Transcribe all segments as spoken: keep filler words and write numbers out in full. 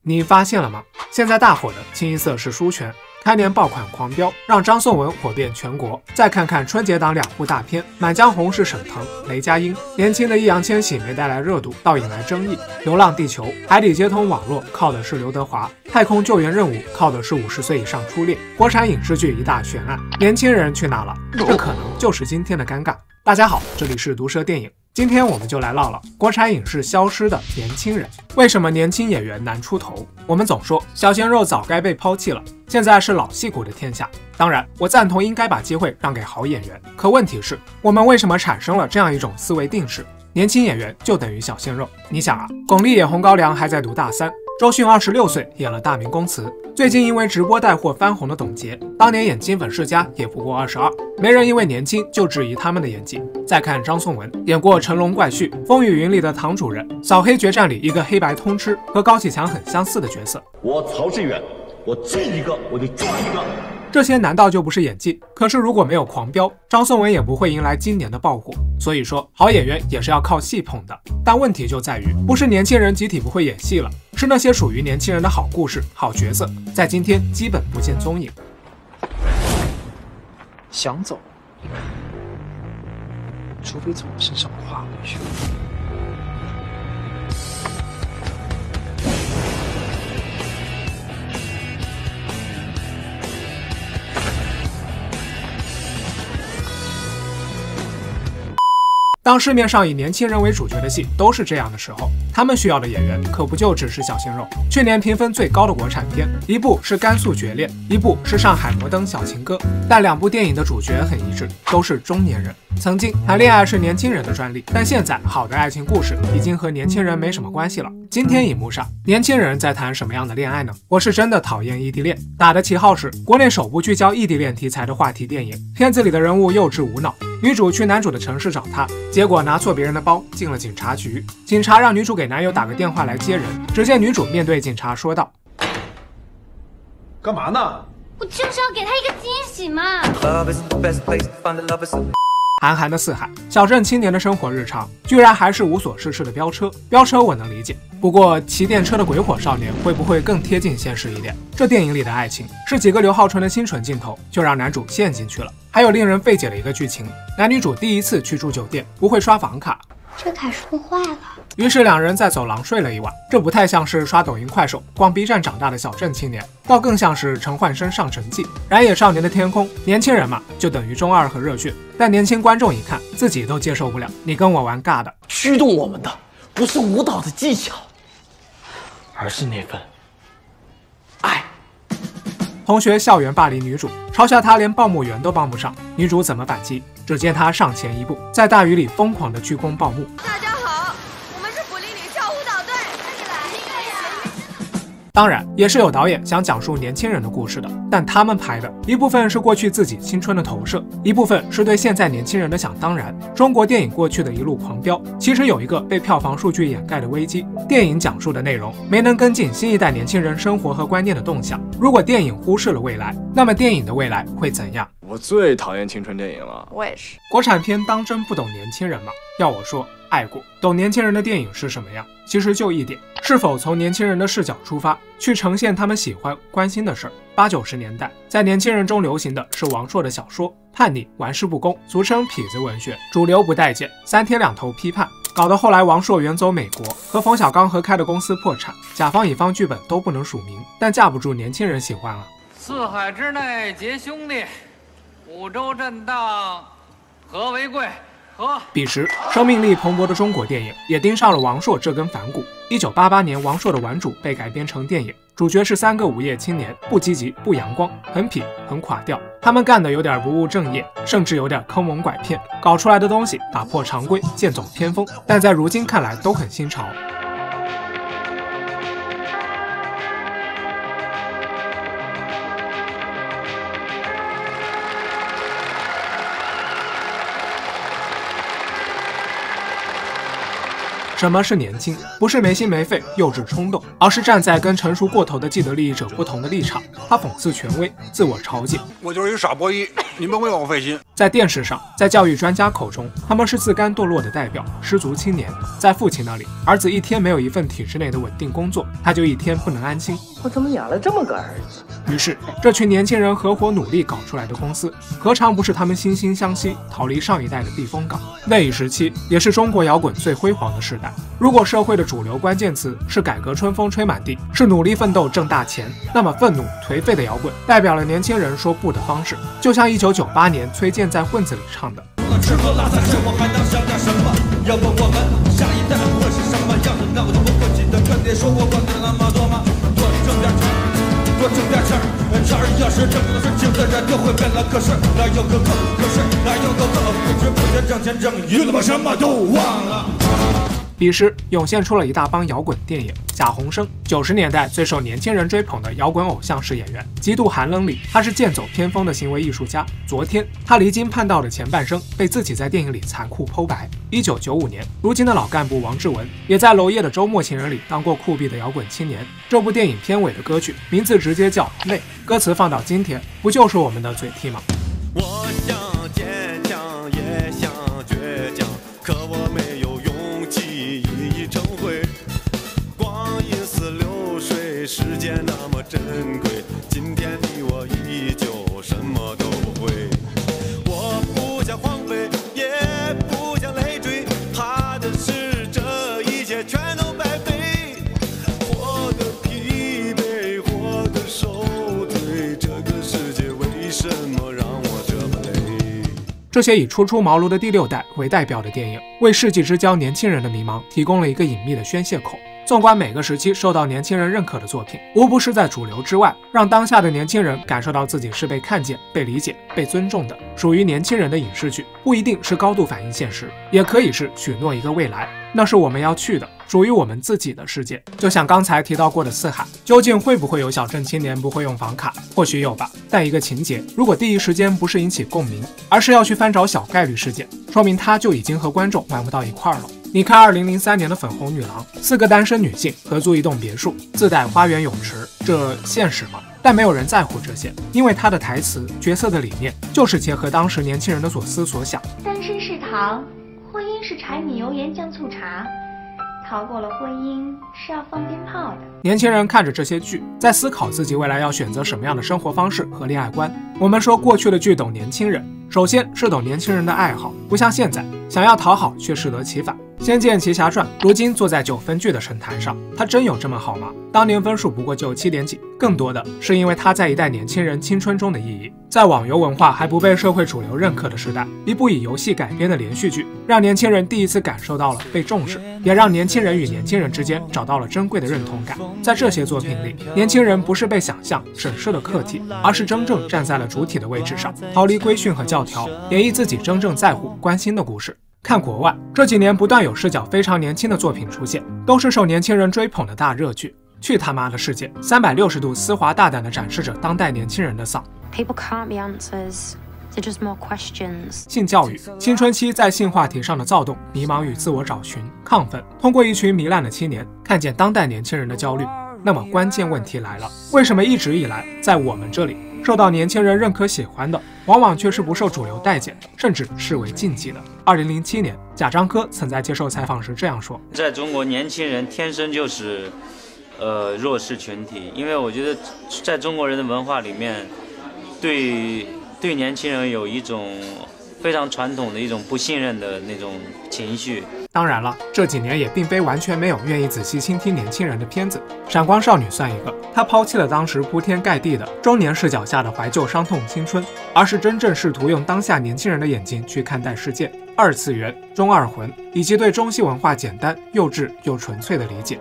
你发现了吗？现在大火的清一色是书权。开年爆款狂飙，让张颂文火遍全国。再看看春节档两部大片，《满江红》是沈腾、雷佳音，年轻的易烊千玺没带来热度，倒引来争议。《流浪地球》海底接通网络靠的是刘德华，太空救援任务靠的是五十岁以上初恋。国产影视剧一大悬案，年轻人去哪了？这可能就是今天的尴尬。大家好，这里是毒舌电影。今天我们就来唠唠国产影视消失的年轻人，为什么年轻演员难出头？我们总说小鲜肉早该被抛弃了，现在是老戏骨的天下。当然，我赞同应该把机会让给好演员。可问题是，我们为什么产生了这样一种思维定式？年轻演员就等于小鲜肉。你想啊，巩俐演红高粱还在读大三，周迅二十六岁演了《大明宫词》，最近因为直播带货翻红的董洁，当年演《金粉世家》也不过二十二，没人因为年轻就质疑他们的演技。再看张颂文，演过《成龙怪婿》《风雨云》里的堂主任，《扫黑决战》里一个黑白通吃，和高启强很相似的角色。 我曹志远，我见一个我就抓一个。 这些难道就不是演技？可是如果没有狂飙，张颂文也不会迎来今年的爆火。所以说，好演员也是要靠戏捧的。但问题就在于，不是年轻人集体不会演戏了，是那些属于年轻人的好故事、好角色，在今天基本不见踪影。 想走，除非从我身上跨过去。 当市面上以年轻人为主角的戏都是这样的时候，他们需要的演员可不就只是小鲜肉？去年评分最高的国产片，一部是《甘肃决裂》，一部是《上海摩登小情歌》，但两部电影的主角很一致，都是中年人。曾经谈恋爱是年轻人的专利，但现在好的爱情故事已经和年轻人没什么关系了。今天荧幕上，年轻人在谈什么样的恋爱呢？我是真的讨厌异地恋，打的旗号是国内首部聚焦异地恋题材的话题电影。片子里的人物幼稚无脑，女主去男主的城市找他，结果拿错别人的包，进了警察局。警察让女主给男友打个电话来接人，只见女主面对警察说道：“ 干嘛呢？ 我就是要给他一个惊喜嘛。” 韩寒的四海，小镇青年的生活日常，居然还是无所事事的飙车。飙车我能理解，不过骑电车的鬼火少年会不会更贴近现实一点？这电影里的爱情是几个刘浩存的清纯镜头就让男主陷进去了。还有令人费解的一个剧情，男女主第一次去住酒店，不会刷房卡， 这卡是不是坏了？ 于是两人在走廊睡了一晚。这不太像是刷抖音快手、逛 B 站长大的小镇青年，倒更像是陈焕生上神记。燃野少年的天空，年轻人嘛，就等于中二和热血。但年轻观众一看，自己都接受不了，你跟我玩尬的。 驱动我们的不是舞蹈的技巧，而是那份爱。 同学校园霸凌女主，嘲笑她连报幕员都帮不上，女主怎么反击？只见她上前一步，在大雨里疯狂的鞠躬报幕。 大家好，我们是普利女校舞蹈队，快起来一个呀！ 当然，也是有导演想讲述年轻人的故事的，但他们拍的一部分是过去自己青春的投射，一部分是对现在年轻人的想当然。中国电影过去的一路狂飙，其实有一个被票房数据掩盖的危机：电影讲述的内容没能跟进新一代年轻人生活和观念的动向。如果电影忽视了未来，那么电影的未来会怎样？ 我最讨厌青春电影了。 我也是。 国产片当真不懂年轻人吗？要我说，爱过。懂年轻人的电影是什么样？其实就一点，是否从年轻人的视角出发，去呈现他们喜欢、关心的事儿。八九十年代，在年轻人中流行的是王朔的小说，叛逆、玩世不恭，俗称痞子文学，主流不待见，三天两头批判，搞得后来王朔远走美国，和冯小刚合开的公司破产，甲方乙方剧本都不能署名，但架不住年轻人喜欢啊。 四海之内结兄弟，五洲震荡和为贵。 彼时，生命力蓬勃的中国电影也盯上了王朔这根反骨。一九八八年，王朔的《顽主》被改编成电影，主角是三个无业青年，不积极、不阳光，很痞、很垮掉。他们干的有点不务正业，甚至有点坑蒙拐骗，搞出来的东西打破常规，剑走偏锋，但在如今看来都很新潮。 什么是年轻？不是没心没肺、幼稚冲动，而是站在跟成熟过头的既得利益者不同的立场。他讽刺权威，自我嘲解。 我就是一个傻波一，你们为我费心。 在电视上，在教育专家口中，他们是自甘堕落的代表，失足青年。在父亲那里，儿子一天没有一份体制内的稳定工作，他就一天不能安心。 我怎么养了这么个儿子？ 于是，这群年轻人合伙努力搞出来的公司，何尝不是他们惺惺相惜、逃离上一代的避风港？那一时期，也是中国摇滚最辉煌的时代。如果社会的主流关键词是改革春风吹满地，是努力奋斗挣大钱，那么愤怒颓废的摇滚代表了年轻人说不的方式。就像一九九八年崔健在《混子》里唱的。吃喝拉撒睡，我还能想点什么？要问我们下一代会是什么样子？那我就不会记得跟爹说过管的那么多吗？多挣点钱，多挣点钱，这儿要是挣的事情的人就会变了。可是哪有个可可是哪有个可不知不觉挣钱挣晕了，把什么都忘了。彼时涌现出了一大帮摇滚电影。贾宏声，九十年代最受年轻人追捧的摇滚偶像式演员，《极度寒冷》里他是剑走偏锋的行为艺术家。昨天他离经叛道的前半生被自己在电影里残酷剖白。一九九五年，如今的老干部王志文也在娄烨的《周末情人》里当过酷毙的摇滚青年。这部电影片尾的歌曲名字直接叫《泪》，歌词放到今天，不就是我们的嘴替吗？ 我想坚强，也想倔强，可我没有勇气一一成灰。光阴似流水，时间那么珍贵，今天的我依旧什么都不会。我不想荒废，也不想累赘，怕的是这一切全都白费。活得疲惫，活得受罪，这个世界为什么让我这么累？ 这些以初出茅庐的第六代为代表的电影，为世纪之交年轻人的迷茫提供了一个隐秘的宣泄口。纵观每个时期受到年轻人认可的作品，无不是在主流之外，让当下的年轻人感受到自己是被看见、被理解、被尊重的。属于年轻人的影视剧，不一定是高度反映现实，也可以是许诺一个未来，那是我们要去的，属于我们自己的世界。就像刚才提到过的四海，究竟会不会有小镇青年不会用房卡？或许有吧，但一个情节如果第一时间不是引起共鸣，而是要去翻找小概率事件，说明它就已经和观众玩不到一块儿了。你看二零零三年的粉红女郎，四个单身女性合租一栋别墅，自带花园泳池，这现实吗？但没有人在乎这些，因为她的台词、角色的理念就是结合当时年轻人的所思所想。 单身是糖，婚姻是柴米油盐酱醋茶，逃过了婚姻是要放鞭炮的。 年轻人看着这些剧，在思考自己未来要选择什么样的生活方式和恋爱观。我们说过去的剧懂年轻人，首先是懂年轻人的爱好，不像现在想要讨好却适得其反。《仙剑奇侠传》如今坐在九分剧的神坛上，它真有这么好吗？当年分数不过就七点几，更多的是因为它在一代年轻人青春中的意义。在网游文化还不被社会主流认可的时代，一部以游戏改编的连续剧，让年轻人第一次感受到了被重视，也让年轻人与年轻人之间找到了珍贵的认同感。在这些作品里，年轻人不是被想象审视的客体，而是真正站在了主体的位置上，逃离规训和教条，演绎自己真正在乎、关心的故事。看国外，这几年不断有视角非常年轻的作品出现，都是受年轻人追捧的大热剧。去他妈的世界，三百六十度丝滑大胆地展示着当代年轻人的丧。 People can't be answers, they're just more questions. 性教育，青春期在性话题上的躁动、迷茫与自我找寻、亢奋，通过一群糜烂的青年，看见当代年轻人的焦虑。那么关键问题来了，为什么一直以来，在我们这里受到年轻人认可喜欢的，往往却是不受主流待见，甚至视为禁忌的？二零零七年，贾樟柯曾在接受采访时这样说： 在中国，年轻人天生就是呃弱势群体，因为我觉得在中国人的文化里面，对对年轻人有一种非常传统的一种不信任的那种情绪。 当然了，这几年也并非完全没有愿意仔细倾听年轻人的片子，《闪光少女》算一个。她抛弃了当时铺天盖地的中年视角下的怀旧伤痛青春，而是真正试图用当下年轻人的眼睛去看待世界、二次元、中二魂，以及对中西文化简单、幼稚又纯粹的理解。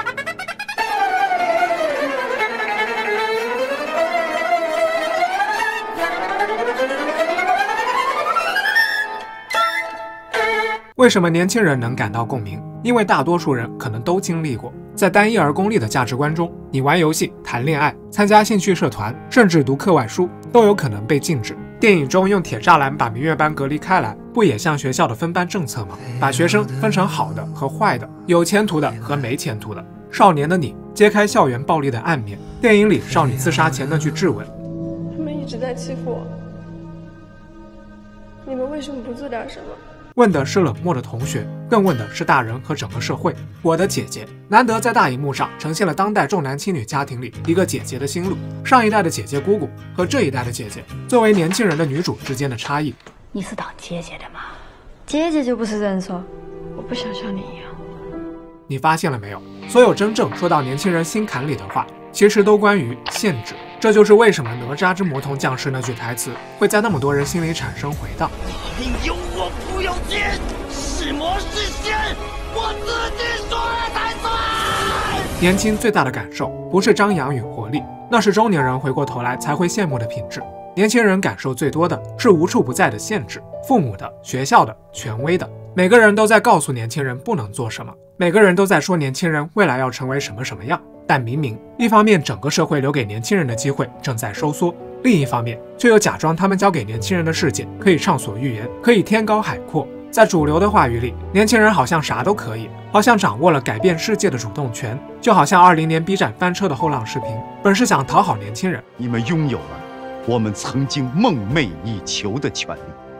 为什么年轻人能感到共鸣？因为大多数人可能都经历过，在单一而功利的价值观中，你玩游戏、谈恋爱、参加兴趣社团，甚至读课外书，都有可能被禁止。电影中用铁栅栏把明月班隔离开来， 不也像学校的分班政策吗？把学生分成好的和坏的，有前途的和没前途的。少年的你揭开校园暴力的暗面，电影里少女自杀前那句质问： 他们一直在欺负我，你们为什么不做点什么？ 问的是冷漠的同学，更问的是大人和整个社会。我的姐姐难得在大荧幕上呈现了当代重男轻女家庭里一个姐姐的心路，上一代的姐姐姑姑和这一代的姐姐作为年轻人的女主之间的差异。 你是当姐姐的吗？姐姐就不是人说， 我不想像你一样。 你发现了没有？所有真正说到年轻人心坎里的话，其实都关于限制。这就是为什么哪吒之魔童降世那句台词会在那么多人心里产生回荡。 你有我不有剑，是魔是仙，我自己说了才算。 年轻最大的感受不是张扬与活力，那是中年人回过头来才会羡慕的品质。年轻人感受最多的是无处不在的限制，父母的、学校的、权威的。每个人都在告诉年轻人不能做什么，每个人都在说年轻人未来要成为什么什么样。但明明一方面整个社会留给年轻人的机会正在收缩，另一方面却又假装他们交给年轻人的世界可以畅所欲言，可以天高海阔。在主流的话语里，年轻人好像啥都可以，好像掌握了改变世界的主动权，就好像二零年 B 站翻车的后浪视频，本是想讨好年轻人。 你们拥有了我们曾经梦寐以求的权利，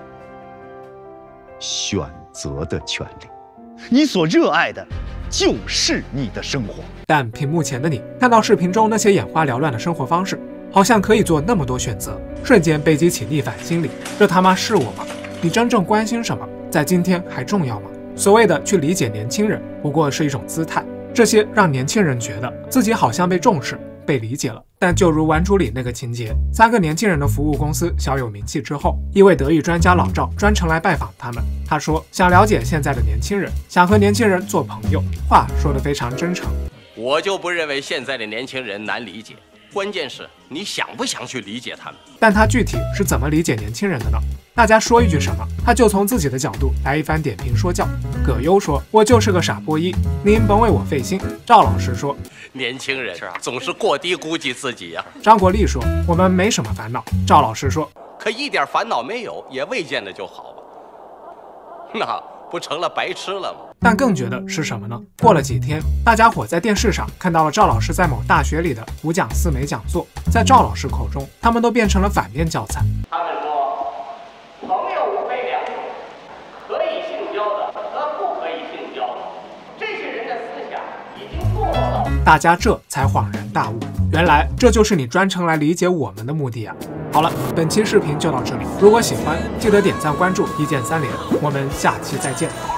选择的权利。你所热爱的就是你的生活。 但屏幕前的你看到视频中那些眼花缭乱的生活方式，好像可以做那么多选择，瞬间被激起逆反心理。这他妈是我吗？你真正关心什么？在今天还重要吗？所谓的去理解年轻人，不过是一种姿态。这些让年轻人觉得自己好像被重视、被理解了。但就如《顽主》里那个情节，三个年轻人的服务公司小有名气之后，一位德语专家老赵专程来拜访他们。他说想了解现在的年轻人，想和年轻人做朋友，话说得非常真诚。 我就不认为现在的年轻人难理解，关键是你想不想去理解他们。 但他具体是怎么理解年轻人的呢？大家说一句什么，他就从自己的角度来一番点评说教。葛优说：“我就是个傻波一，您甭为我费心。”赵老师说：“ 年轻人总是过低估计自己呀、啊。” 张国立说：“我们没什么烦恼。”赵老师说：“ 可一点烦恼没有，也未见得就好啊，那不成了白痴了吗？” 但更绝的是什么呢？过了几天，大家伙在电视上看到了赵老师在某大学里的五讲四美讲座，在赵老师口中，他们都变成了反面教材。 他们说，朋友无非两种，可以性交的和不可以性交的，这些人的思想已经过了。 大家这才恍然大悟，原来这就是你专程来理解我们的目的啊！好了，本期视频就到这里，如果喜欢，记得点赞关注，一键三连，我们下期再见。